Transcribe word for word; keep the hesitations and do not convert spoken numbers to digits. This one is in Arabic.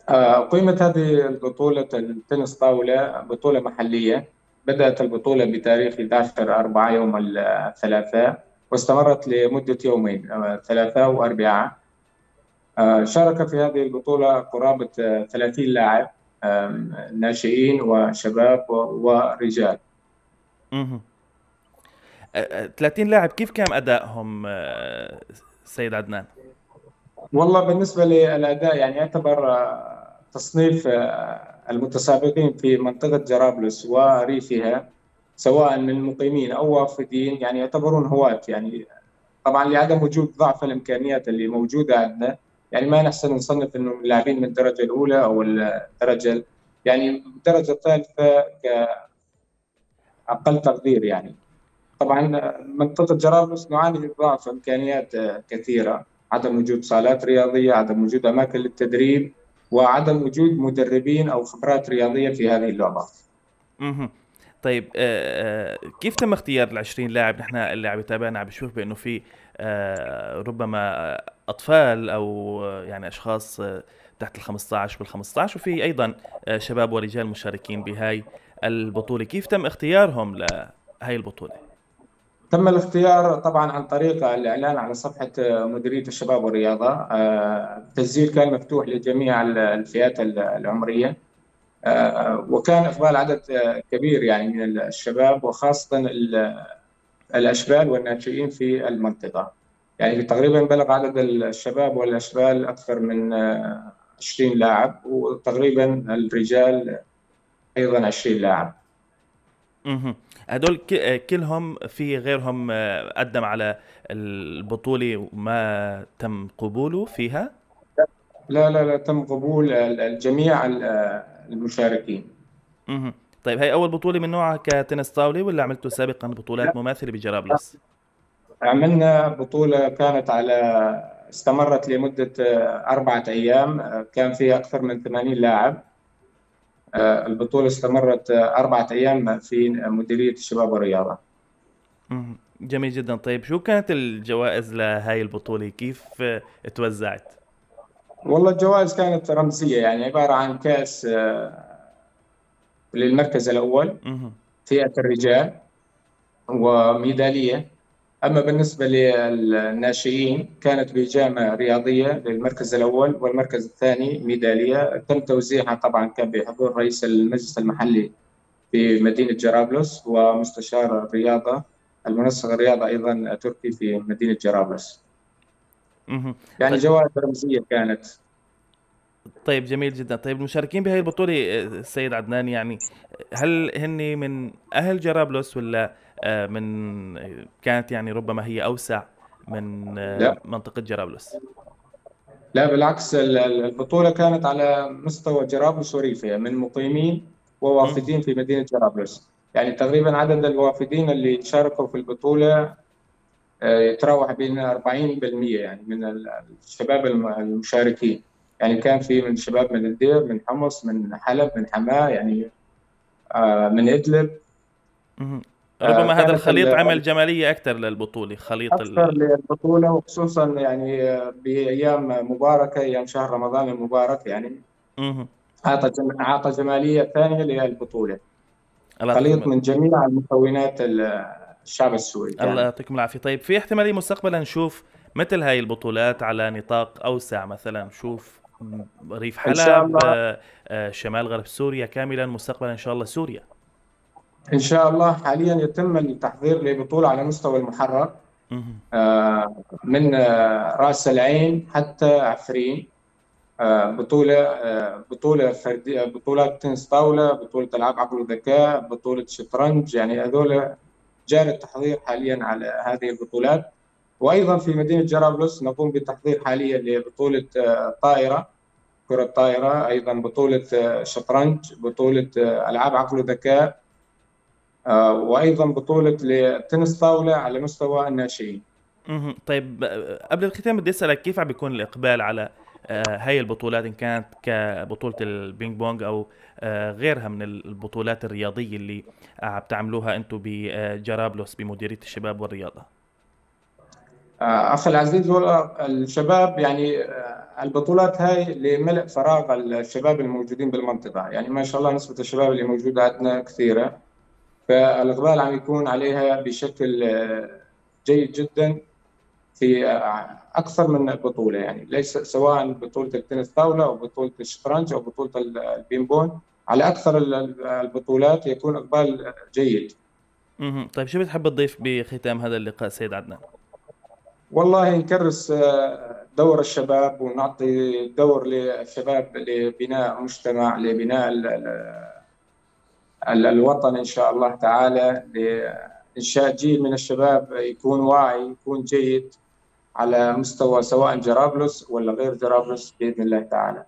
آه، أقيمت هذه البطولة التنس طاولة بطولة محلية. بدأت البطولة بتاريخ احد عشر أربعة يوم الثلاثاء، واستمرت لمدة يومين، آه، ثلاثاء وأربعاء. آه، شارك في هذه البطولة قرابة آه، ثلاثين لاعب، آم، ناشئين وشباب و- ورجال. اها. ثلاثين لاعب، كيف كان أدائهم آه، سيد عدنان؟ والله بالنسبة للأداء يعني يعتبر آه، تصنيف آه، المتسابقين في منطقة جرابلس وريفها، سواء من مقيمين أو وافدين، يعني يعتبرون هواة يعني. طبعا لعدم وجود ضعف الإمكانيات اللي موجودة عندنا، يعني ما نحسن نصنف إنه لاعبين من الدرجة الأولى أو الدرجة، يعني الدرجة الثالثة كأقل تقدير يعني. طبعا منطقة جرابلس نعاني من ضعف إمكانيات آه، كثيرة: عدم وجود صالات رياضية، عدم وجود أماكن للتدريب، وعدم وجود مدربين أو خبرات رياضية في هذه اللعبة. اها. طيب، آه، آه، كيف تم اختيار العشرين لاعب؟ نحن اللي عم يتابعنا عم بشوف بأنه في آه، ربما آه، أطفال أو آه، يعني أشخاص آه، تحت ال خمسة عشر وال خمسة عشر، وفي أيضا آه، شباب ورجال مشاركين بهاي البطولة. كيف تم اختيارهم لهاي البطولة؟ تم الاختيار طبعا عن طريق الإعلان على صفحة آه، مديرية الشباب والرياضة. آه، التسجيل كان مفتوح لجميع الفئات العمرية. آه، وكان إقبال عدد آه، كبير يعني من الشباب، وخاصة ال- الأشبال والناشئين في المنطقة. يعني تقريبا بلغ عدد الشباب والأشبال أكثر من آه، عشرين لاعب، وتقريبا الرجال أيضا عشرين لاعب. اهم. هدول ك آه، كلهم، في غيرهم آه، قدّم على البطولة وما تم قبوله فيها؟ لا لا لا، تم قبول ال- الجميع ال- آه، المشاركين. اهم. طيب، هي أول بطولة من نوعها كتنس طاولة والّا عملتوا سابقًا بطولات مماثلة بجرابلس؟ عملنا بطولة كانت على استمرت لمدة آه، أربعة أيام، آه، كان فيها أكثر من ثمانين لاعب. آه، البطولة استمرت آه، أربعة أيام في مديرية الشباب والرياضة. اهم. جميل جدًا. طيب، شو كانت الجوائز لهاي البطولة؟ كيف آه، اتوزعت؟ والله الجوائز كانت رمزية، يعني عبارة عن كأس آه، للمركز الأول اهم. فئة الرجال، وميدالية. أما بالنسبة للناشئين كانت بيجامة رياضية للمركز الأول، والمركز الثاني ميدالية تم توزيعها. طبعا كان بحضور رئيس المجلس المحلي في مدينة جرابلس، ومستشار الرياضة المنسق الرياضة أيضا تركي في مدينة جرابلس. اهم. ط يعني جوائز رمزية كانت. طيب، جميل جدًا. طيب، المشاركين بهاي البطولة آآ السيد عدنان، يعني هل هن من أهل جرابلس والّا آآ من آه، كانت يعني ربما هي أوسع من آه، لا منطقة جرابلس؟ لا، بالعكس، ال- ال- البطولة كانت على مستوى جرابلس وريفها، من مقيمين اهم. ووافدين في مدينة جرابلس. يعني تقريبا عدد الوافدين اللي شاركوا في البطولة آه، يتراوح بين أربعين بالمئة يعني من ال- الشباب الم- المشاركين. يعني كان في من شباب من الدير، من حمص، من حلب، من حماة يعني، آه، من إدلب. اهم. آه، ربما هذا كانت الخليط ال- عمل جمالية أكتر للبطولة، خليط أكثر ال للبطولة، وخصوصا يعني آه، بأيام مباركة، أيام شهر رمضان المبارك يعني. اهم. أعطى جم- أعطى جمالية ثانية للبطولة، الله خليط يعطيكم من جميع المكونات ال- الشعب السوري الله كان. يعطيكم العافية. طيب، في احتمالية مستقبلا نشوف مثل هاي البطولات على نطاق أوسع، مثلا نشوف م- ريف إن شاء حلب، الله. آه، آه، شمال غرب سوريا كاملا مستقبلا إن شاء الله، سوريا؟ إن شاء الله حاليا يتم التحضير لبطولة على مستوى المحرر، مهم. آه، من آه، رأس العين حتى عفرين. آه، بطولة آه، بطولة فردية، بطولات تنس طاولة، بطولة ألعاب عقل وذكاء، بطولة شطرنج، يعني هذول جاري التحضير حاليا على هذه البطولات. وأيضا في مدينة جرابلس نقوم بالتحضير حاليا لبطولة آه، طائرة، كرة طائرة، أيضا بطولة آه، شطرنج، بطولة آه، ألعاب عقل وذكاء، آه، وأيضا بطولة لتنس طاولة على مستوى الناشئين. مهم. طيب، آه، قبل الختام بدي أسألك كيف عم بيكون الإقبال على آه، هاي البطولات، إن كانت كبطولة البينج بونج أو آه، غيرها من البطولات الرياضية اللي عم تعملوها أنتم بجرابلس بمديرية الشباب والرياضة؟ آه، أخي العزيز، والله الشباب يعني آه، البطولات هاي لملء فراغ الشباب الموجودين بالمنطقة. يعني ما شاء الله نسبة الشباب اللي موجودة عندنا كثيرة، فالإقبال عم يكون عليها بشكل آه، جيد جدا في آه، أكثر من بطولة. يعني ليس سواء بطولة التنس طاولة أو بطولة الشطرنج أو بطولة البينبون، على أكثر ال- البطولات يكون إقبال جيد. مهم. طيب شو بتحب تضيف بختام هذا اللقاء سيد عدنان؟ والله نكرس آه، دور الشباب، ونعطي دور للشباب لبناء مجتمع، لبناء ال- ال- ال- الوطن إن شاء الله تعالى، لإنشاء جيل من الشباب يكون واعي، يكون جيد على مستوى سواء جرابلس ولا غير جرابلس بإذن الله تعالى.